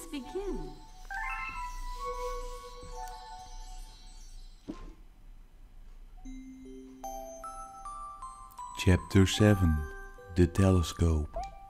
Let's begin. Chapter 7. The Telescope.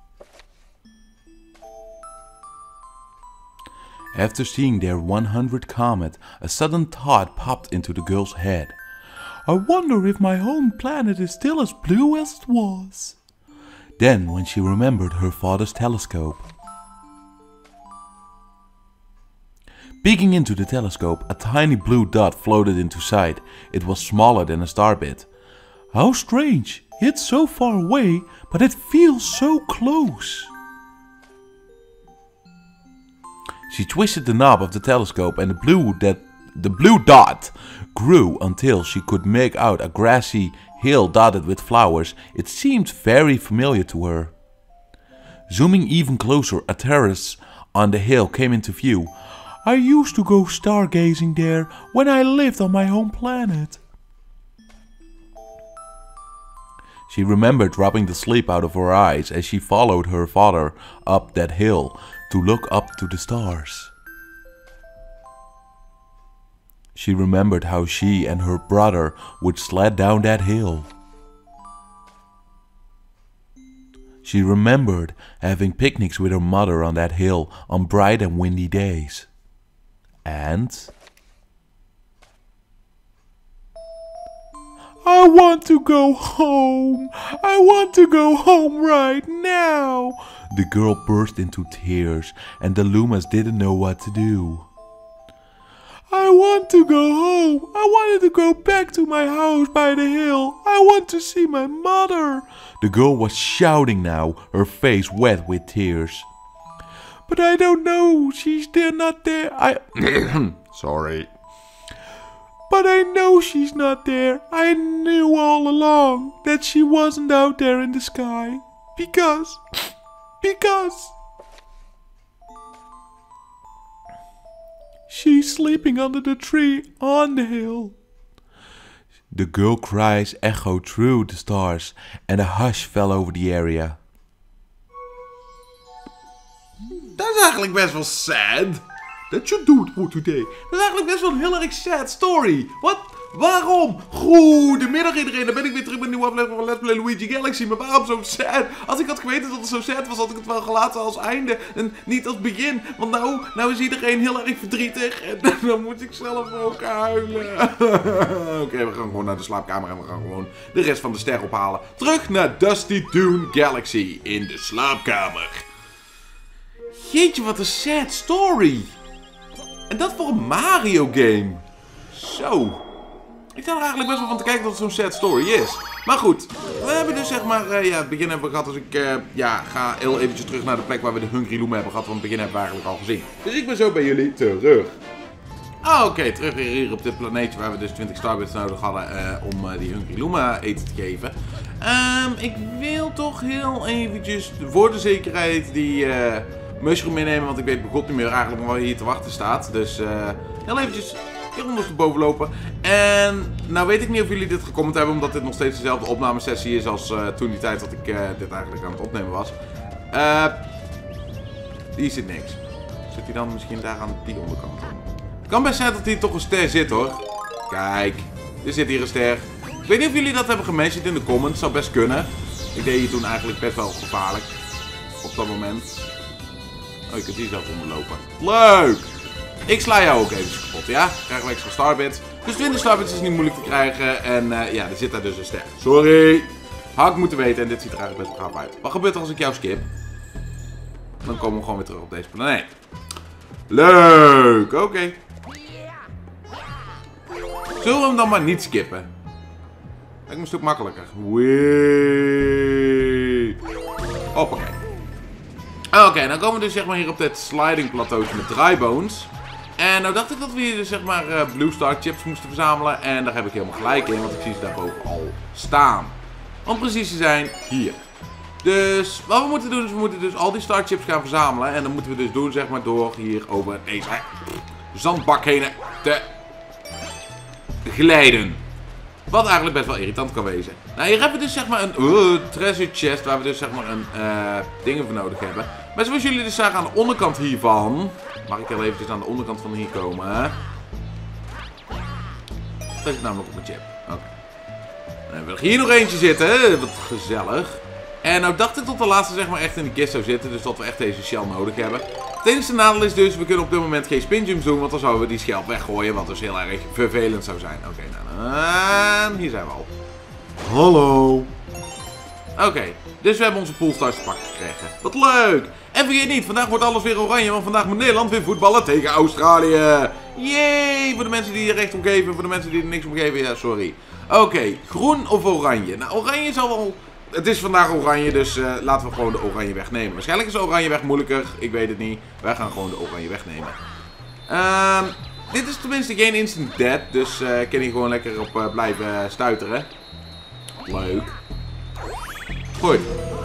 After seeing their 100th comet, a sudden thought popped into the girl's head. I wonder if my home planet is still as blue as it was. Then, when she remembered her father's telescope. Peeking into the telescope, a tiny blue dot floated into sight. It was smaller than a star bit. How strange! It's so far away, but it feels so close. She twisted the knob of the telescope and the blue dot grew until she could make out a grassy hill dotted with flowers. It seemed very familiar to her. Zooming even closer, a terrace on the hill came into view. I used to go stargazing there when I lived on my home planet. She remembered rubbing the sleep out of her eyes as she followed her father up that hill to look up to the stars. She remembered how she and her brother would sled down that hill. She remembered having picnics with her mother on that hill on bright and windy days. And I want to go home. I want to go home right now. The girl burst into tears and the Lumas didn't know what to do. I want to go home. I wanted to go back to my house by the hill. I want to see my mother. The girl was shouting now, her face wet with tears. But I don't know. She's not there. Sorry. But I know she's not there. I knew all along that she wasn't out there in the sky. Because she's sleeping under the tree on the hill. The girl's cries echoed through the stars and a hush fell over the area. Dat is eigenlijk best wel sad. That should do it for today. Dat is eigenlijk best wel een heel erg sad story. Wat? Waarom? Goedemiddag iedereen, dan ben ik weer terug met een nieuwe aflevering van Let's Play Luigi Galaxy. Maar waarom zo sad? Als ik had geweten dat het zo sad was, had ik het wel gelaten als einde en niet als begin. Want nou is iedereen heel erg verdrietig en dan moet ik zelf ook huilen. Oké, we gaan gewoon naar de slaapkamer en we gaan gewoon de rest van de ster ophalen. Terug naar Dusty Toon Galaxy in de slaapkamer. Jeetje, wat een sad story. En dat voor een Mario game. Zo. Ik sta er eigenlijk best wel van te kijken dat het zo'n sad story is. Maar goed, we hebben dus zeg maar, het begin hebben we gehad. Dus ik ga heel eventjes terug naar de plek waar we de Hungry Luma hebben gehad. Want het begin hebben we eigenlijk al gezien. Dus ik ben zo bij jullie terug. Oké, terug weer hier op dit planeetje waar we dus 20 Starbits nodig hadden om die Hungry Luma eten te geven. Ik wil toch heel eventjes voor de zekerheid die mushroom meenemen. Want ik weet begot niet meer eigenlijk waar hier te wachten staat. Dus heel eventjes hier ondersteboven lopen. En nou weet ik niet of jullie dit gecomment hebben, omdat dit nog steeds dezelfde opnamesessie is als toen die tijd dat ik dit eigenlijk aan het opnemen was. Hier zit niks. Zit hij dan misschien daar aan die onderkant? Het kan best zijn dat hier toch een ster zit hoor. Kijk, er zit hier een ster. Ik weet niet of jullie dat hebben gementiond in de comments, zou best kunnen. Ik deed hier toen eigenlijk best wel gevaarlijk. Op dat moment. Oh, je kunt hier zelf onderlopen. Leuk! Ik sla jou ook even kapot, ja? Krijgen we extra starbits. Dus 20 starbits is niet moeilijk te krijgen. En ja, er zit daar dus een ster. Sorry! Had ik moeten weten en dit ziet er eigenlijk best wel gaaf uit. Wat gebeurt er als ik jou skip? Dan komen we gewoon weer terug op deze planeet. Leuk! Oké. Zullen we hem dan maar niet skippen? Lijkt me een stuk makkelijker. Wee. Hoppakee. Oké, dan komen we dus zeg maar hier op dit sliding plateautje met Drybones. En nou dacht ik dat we hier dus zeg maar Blue Star Chips moesten verzamelen. En daar heb ik helemaal gelijk in, want ik zie ze daarboven al staan. Om precies te zijn, hier. Dus wat we moeten doen is we moeten dus al die Star Chips gaan verzamelen. En dat moeten we dus doen zeg maar door hier over deze zandbak heen te glijden. Wat eigenlijk best wel irritant kan wezen. Nou, hier hebben we dus zeg maar een treasure chest waar we dus zeg maar een dingen voor nodig hebben. Maar zoals jullie dus zagen aan de onderkant hiervan... Mag ik heel eventjes aan de onderkant van hier komen? Dat is namelijk op mijn chip. Oké. Dan hebben we er hier nog eentje zitten. Wat gezellig. En nou dacht ik tot de laatste zeg maar echt in de kist zou zitten. Dus dat we echt deze shell nodig hebben. Het enige nadeel is dus, we kunnen op dit moment geen spinjumps doen. Want dan zouden we die schelp weggooien. Wat dus heel erg vervelend zou zijn. Oké, nou, hier zijn we al. Hallo. Oké, dus we hebben onze poolstars te pakken gekregen. Wat leuk. En vergeet niet, vandaag wordt alles weer oranje. Want vandaag moet Nederland weer voetballen tegen Australië. Yay, voor de mensen die er recht om geven. Voor de mensen die er niks om geven, ja, sorry. Oké, groen of oranje? Nou, oranje zal wel... Het is vandaag oranje, dus laten we gewoon de oranje wegnemen. Waarschijnlijk is de oranje weg moeilijker. Ik weet het niet. Wij gaan gewoon de oranje wegnemen. Dit is tenminste geen instant death. Dus ik kan hier gewoon lekker op blijven stuiteren. Leuk. Goed.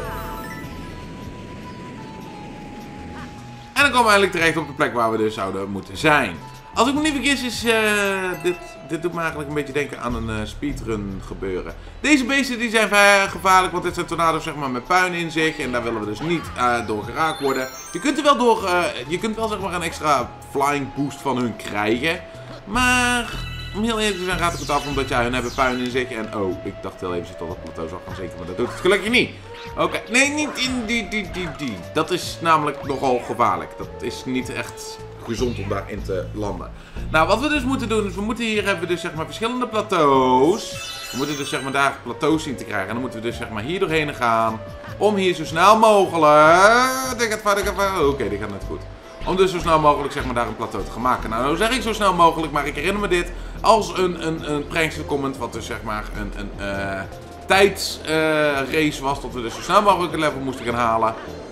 En dan komen we eigenlijk terecht op de plek waar we dus zouden moeten zijn. Als ik me niet vergis is dit doet me eigenlijk een beetje denken aan een speedrun gebeuren. Deze beesten die zijn gevaarlijk, want dit zijn tornado's zeg maar met puin in zich. En daar willen we dus niet door geraakt worden. Je kunt er wel door, je kunt wel zeg maar een extra flying boost van hun krijgen. Maar om heel eerlijk te zijn raad ik het af omdat hun hebben puin in zich. En oh, ik dacht heel even dat het plateau zou gaan zinken, maar dat doet het gelukkig niet. Oké, nee, niet in die. Dat is namelijk nogal gevaarlijk. Dat is niet echt gezond om daarin te landen. Nou, wat we dus moeten doen is, we moeten hier hebben dus zeg maar verschillende plateaus. We moeten dus zeg maar daar plateaus zien te krijgen. En dan moeten we dus zeg maar hier doorheen gaan. Om hier zo snel mogelijk... Oké, dit gaat net goed. Om dus zo snel mogelijk zeg maar daar een plateau te gaan maken. Nou zeg ik zo snel mogelijk, maar ik herinner me dit als een prankster comment. Wat dus zeg maar een tijdsrace was. Dat we dus zo snel mogelijk een level moesten gaan halen.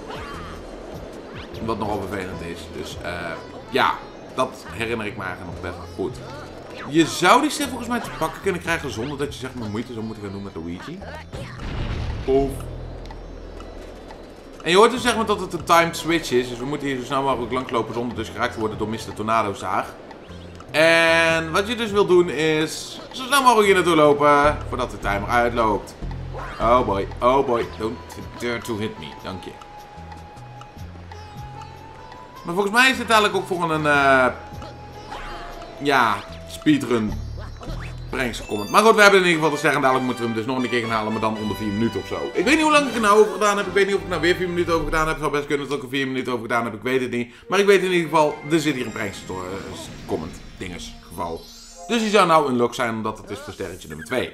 Wat nogal vervelend is. Dus ja, dat herinner ik me eigenlijk nog best wel goed. Je zou die stip volgens mij te pakken kunnen krijgen zonder dat je zeg maar moeite zou moeten gaan doen met Luigi. Of... En je hoort dus zeg maar dat het een timed switch is. Dus we moeten hier zo snel mogelijk langslopen zonder dus geraakt te worden door Mr. Tornadozaag. En wat je dus wil doen is zo snel mogelijk hier naartoe lopen voordat de timer uitloopt. Oh boy, don't dare to hit me, dank je. Maar volgens mij is dit eigenlijk ook voor een ja, speedrun prankster comment. Maar goed, we hebben in ieder geval te zeggen, dadelijk moeten we hem dus nog een keer gaan halen, maar dan onder 4 minuten of zo. Ik weet niet hoe lang ik er nou over gedaan heb. Ik weet niet of ik nou weer 4 minuten over gedaan heb. Het zou best kunnen dat ik er 4 minuten over gedaan heb. Ik weet het niet. Maar ik weet in ieder geval, er zit hier een prankster comment dinges geval. Dus die zou nou unlock zijn, omdat het is voor sterretje nummer 2.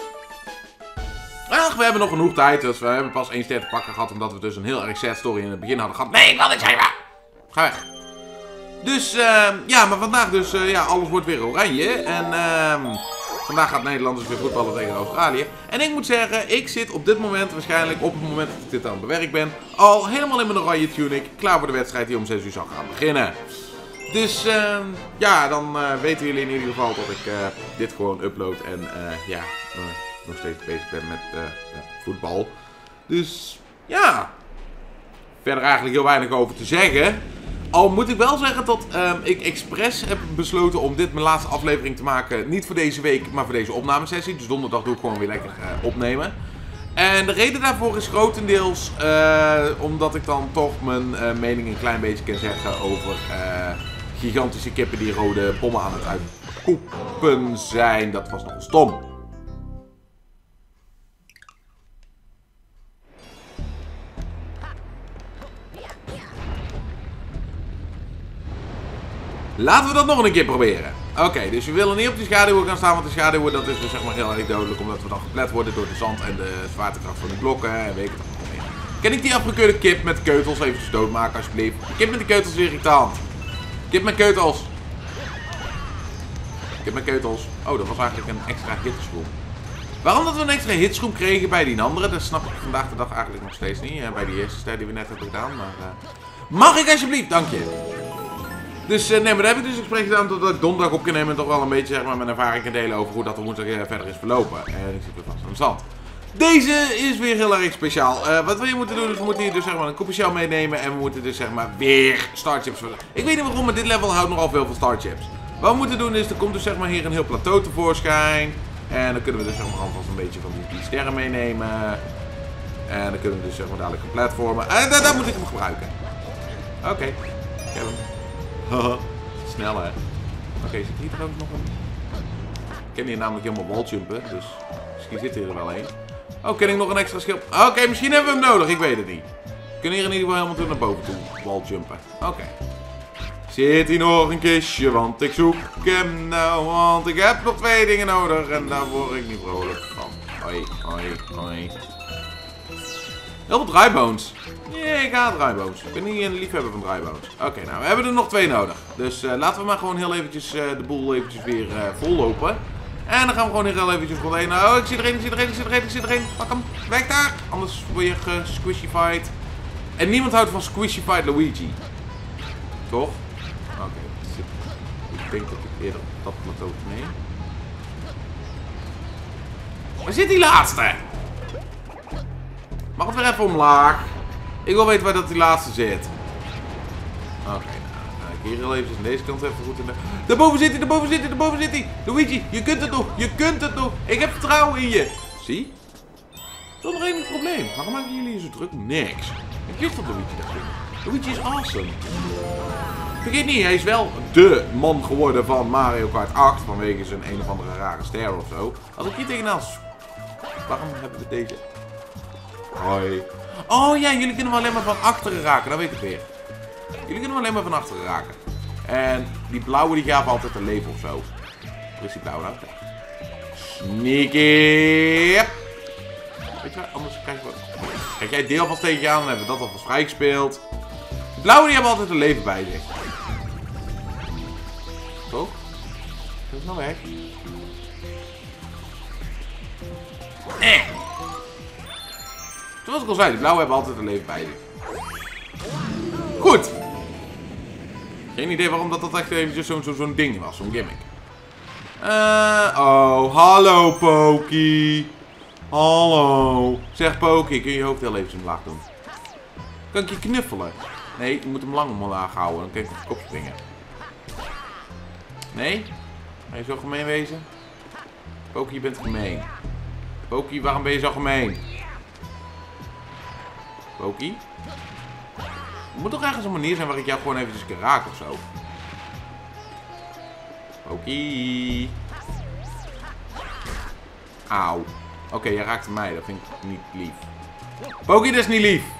Ach, we hebben nog genoeg tijd. Dus we hebben pas 1 ster te pakken gehad, omdat we dus een heel erg sad story in het begin hadden gehad. Nee, ik wil niet zijn. Ga weg. Dus, ja, maar vandaag dus, ja, alles wordt weer oranje. En, vandaag gaat Nederland dus weer voetballen tegen Australië. En ik moet zeggen, ik zit op dit moment, waarschijnlijk op het moment dat ik dit aan het bewerk ben, al helemaal in mijn oranje tunic, klaar voor de wedstrijd die om 6 uur zal gaan beginnen. Dus, ja, dan weten jullie in ieder geval dat ik dit gewoon upload en, ja, nog steeds bezig ben met voetbal. Dus, ja, verder eigenlijk heel weinig over te zeggen. Al moet ik wel zeggen dat ik expres heb besloten om dit mijn laatste aflevering te maken. Niet voor deze week, maar voor deze opnamesessie. Dus donderdag doe ik gewoon weer lekker opnemen. En de reden daarvoor is grotendeels omdat ik dan toch mijn mening een klein beetje kan zeggen over gigantische kippen die rode bommen aan het uitpoepen zijn. Dat was nogal stom. Laten we dat nog een keer proberen. Oké, dus we willen niet op die schaduwen gaan staan, want de schaduwen dat is dus zeg maar heel erg dodelijk, omdat we dan geplet worden door de zand en de zwaartekracht van de blokken en weet ik het nog meer. Kan ik die afgekeurde kip met keutels even doodmaken alsjeblieft? Kip met de keutels is irritant. Kip met keutels. Kip met keutels. Oh, dat was eigenlijk een extra hitsroom. Waarom dat we een extra hitsroom kregen bij die andere, dat snap ik vandaag de dag eigenlijk nog steeds niet. Bij die eerste ster die we net hebben gedaan, maar... Mag ik alsjeblieft? Dank je. Dus nee, maar daar heb ik dus expres gedaan dat ik donderdag op kan nemen en toch wel een beetje zeg maar mijn ervaring kan delen over hoe dat er woensdag verder is verlopen. En ik zit weer vast aan de zand. Deze is weer heel erg speciaal. Wat we hier moeten doen is we moeten hier dus zeg maar een kopje shell meenemen en we moeten dus zeg maar weer starchips. Ik weet niet waarom, maar dit level houdt nogal veel van starchips. Wat we moeten doen is, er komt dus zeg maar hier een heel plateau tevoorschijn. En dan kunnen we dus zeg maar alvast een beetje van die sterren meenemen. En dan kunnen we dus zeg maar dadelijk een platformen. En daar moet ik hem gebruiken. Oké. Ik heb hem. Snel, hè. Oké, zit hier trouwens nog een... Ik ken hier namelijk helemaal walljumpen, dus misschien zit hier er wel een. Oh, ken ik nog een extra schild? Oké, misschien hebben we hem nodig, ik weet het niet. We kunnen hier in ieder geval helemaal toe naar boven toe walljumpen. Oké. Zit hier nog een kistje, want ik zoek hem nou, want ik heb nog 2 dingen nodig en daar word ik niet vrolijk van. Hoi, hoi, hoi. Heel veel drybones. Nee, ik haat drybones. Ik ben niet een liefhebber van drybones. Oké, nou, we hebben er nog 2 nodig. Dus laten we maar gewoon heel eventjes de boel eventjes weer vollopen. En dan gaan we gewoon heel eventjes heen. Oh, ik zie er een. Pak hem. Weg daar. Anders word je gesquishified. En niemand houdt van squishified Luigi. Toch? Oké. Ik denk dat ik eerder op dat plateau neem. Waar zit die laatste? Mag het weer even omlaag? Ik wil weten waar dat die laatste zit. Oké, nou ga ik hier heel even aan deze kant even goed in de... Daarboven zit hij! Luigi, je kunt het nog! Ik heb vertrouwen in je! Zie? Dat is nog één probleem. Waarom maken jullie je zo druk? Niks. Ik weet dat Luigi dat vindt. Luigi is awesome. Vergeet niet, hij is wel de man geworden van Mario Kart 8 vanwege zijn een of andere rare ster of zo. Als ik hier tegenaan... Waarom hebben we deze... Hoi. Oh ja, jullie kunnen me alleen maar van achteren raken, dat weet ik weer. Jullie kunnen me alleen maar van achteren raken. En die blauwe die gaven altijd een leven of zo. Waar is die blauwe nou? Sneaky. Weet je wat, anders krijg je wat. Kijk, jij deel vast tegen je aan, dan hebben we dat alvast vrijgespeeld. De blauwe die hebben altijd een leven bij zich. Toch? Dat is nou weg. Zoals ik al zei, de blauwe hebben altijd een leven bij zich. Goed. Geen idee waarom dat echt eventjes zo'n ding was, zo'n gimmick. Oh, hallo Poki. Hallo. Zeg Poki, kun je je hoofd heel even omlaag doen? Kan ik je knuffelen? Nee, je moet hem lang omlaag houden, dan kan ik op je kop springen. Nee? Ga je zo gemeen wezen? Poki, je bent gemeen. Poki, waarom ben je zo gemeen? Poki? Er moet toch ergens een manier zijn waar ik jou gewoon eventjes kan raken of zo. Poki. Auw. Oké, jij raakte mij. Dat vind ik niet lief. Poki, dat is niet lief.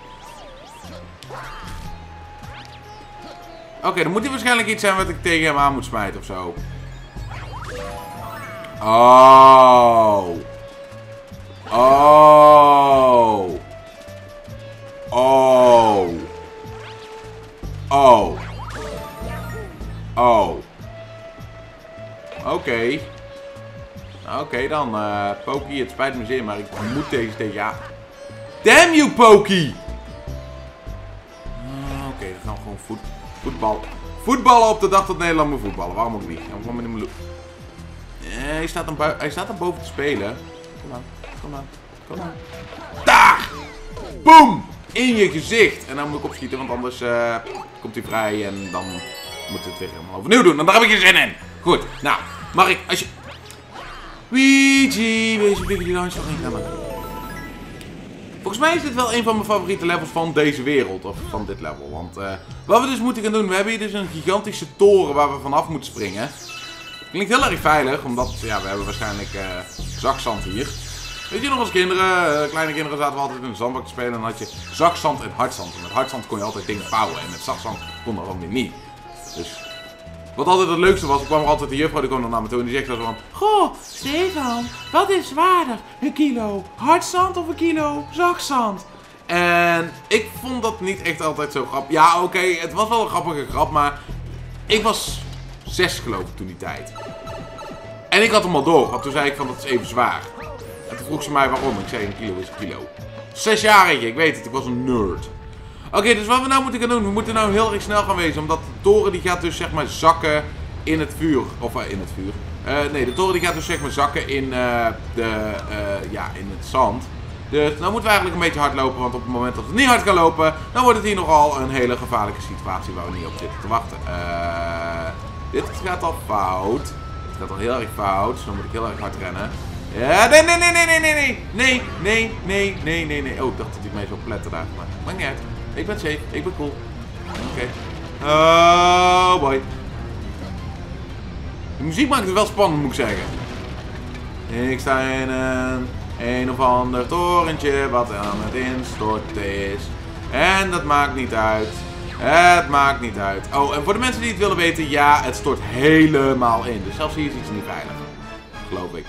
Oké, dan moet er waarschijnlijk iets zijn wat ik tegen hem aan moet smijten of zo. Oh. Oh. Oh. Oh. Oh. Oké. Oké, dan Poki, het spijt me zeer, maar ik moet tegen ja. Damn you, Poki! Oké, dan gaan we gewoon voetballen op de dag dat Nederland moet voetballen. Waarom ook niet? Gaan we gewoon met hem hij staat er boven te spelen. Kom aan. Daar! Boom! In je gezicht. En dan moet ik opschieten, want anders komt hij vrij en dan moeten we het weer helemaal overnieuw doen. En daar heb ik geen zin in. Goed, nou, mag ik, als je... Luigi, wees een beetje langs van gaan maken. Volgens mij is dit wel een van mijn favoriete levels van deze wereld, of van dit level. Want wat we dus moeten gaan doen, we hebben hier dus een gigantische toren waar we vanaf moeten springen. Klinkt heel erg veilig, omdat ja, we hebben waarschijnlijk zakzand hier. Weet je nog, als kinderen, kleine kinderen zaten we altijd in de zandbak te spelen en dan had je zakzand en hardzand. En met hardzand kon je altijd dingen bouwen en met zakzand kon dat dan weer niet. Dus wat altijd het leukste was, ik kwam er altijd de juffrouw, die kwam dan naar me toe en die zegt zo van... Goh, Stefan, wat is zwaarder? Een kilo hardzand of een kilo zakzand? En ik vond dat niet echt altijd zo grappig. Ja, oké, het was wel een grappige grap, maar ik was 6 geloof ik toen die tijd. En ik had hem al door, want toen zei ik van dat is even zwaar. En toen vroeg ze mij waarom. Ik zei een kilo is een kilo. 6-jarige, ik weet het, ik was een nerd. Oké, dus wat we nou moeten gaan doen, we moeten nou heel erg snel gaan wezen. Omdat de toren die gaat dus zeg maar zakken in het vuur. Of in het vuur. Nee, de toren die gaat dus zeg maar zakken in, in het zand. Dus nou moeten we eigenlijk een beetje hard lopen. Want op het moment dat het niet hard kan lopen, dan wordt het hier nogal een hele gevaarlijke situatie waar we niet op zitten te wachten. Dit gaat al fout. Het gaat al heel erg fout, dus dan moet ik heel erg hard rennen. Ja, nee. Oh, ik dacht dat hij mij zo pletten daar. Maar maakt niet uit. Ik ben safe, ik ben cool. Oké. Oh boy. De muziek maakt het wel spannend, moet ik zeggen. Ik sta in een of ander torentje wat aan het instorten is. En dat maakt niet uit. Het maakt niet uit. Oh, en voor de mensen die het willen weten, ja, het stort helemaal in. Dus zelfs hier is iets niet veilig. Geloof ik.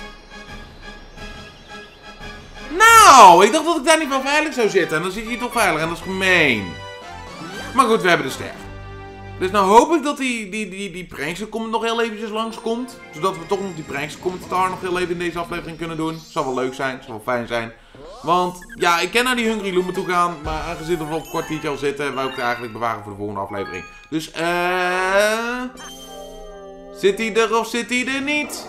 Nou, ik dacht dat ik daar niet van veilig zou zitten. En dan zit je hier toch veilig en dat is gemeen. Maar goed, we hebben de ster. Dus nou hoop ik dat die prankster nog heel eventjes langskomt. Zodat we toch nog die prankster commentaar nog heel even in deze aflevering kunnen doen. Zou wel leuk zijn, zou wel fijn zijn. Want ja, ik ken naar die Hungry Luma toe gaan. Maar aangezien we op een kwartiertje al zitten, wou ik het eigenlijk bewaren voor de volgende aflevering. Dus zit hij er of zit hij er niet?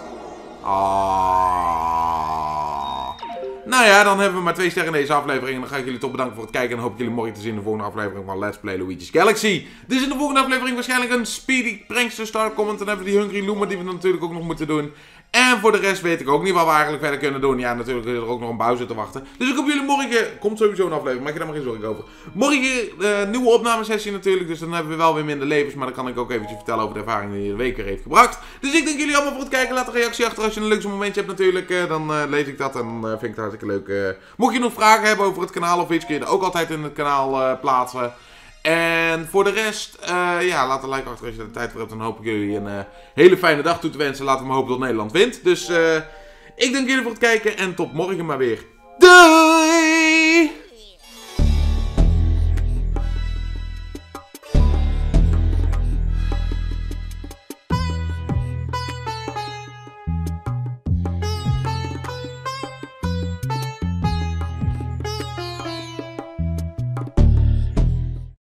Nou ja, dan hebben we maar 2 sterren in deze aflevering. En dan ga ik jullie toch bedanken voor het kijken. En dan hoop ik jullie morgen te zien in de volgende aflevering van Let's Play Luigi's Galaxy. Dus in de volgende aflevering waarschijnlijk een Speedy Prankster Star Comment. Dan hebben we die Hungry Luma die we natuurlijk ook nog moeten doen. En voor de rest weet ik ook niet wat we eigenlijk verder kunnen doen. Ja, natuurlijk is er ook nog een Bowser te wachten. Dus ik hoop jullie morgen... Komt sowieso een aflevering, maak je daar maar geen zorgen over. Morgen nieuwe opnamesessie natuurlijk. Dus dan hebben we wel weer minder levens. Maar dan kan ik ook eventjes vertellen over de ervaring die de week weer heeft gebracht. Dus ik dank jullie allemaal voor het kijken. Laat een reactie achter als je een leukste momentje hebt natuurlijk. Dan lees ik dat en dan vind ik het hartstikke leuk. Mocht je nog vragen hebben over het kanaal of iets, kun je er ook altijd in het kanaal plaatsen. En voor de rest, ja, laat een like achter als je er tijd voor hebt. Dan hoop ik jullie een hele fijne dag toe te wensen. Laten we maar hopen dat Nederland wint. Dus ik dank jullie voor het kijken en tot morgen maar weer. Doei!